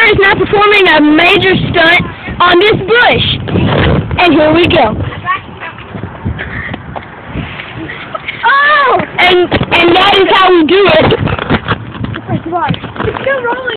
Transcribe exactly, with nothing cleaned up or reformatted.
is now performing a major stunt on this bush. And here we go. Oh! And, and that is how we do it. It's still rolling.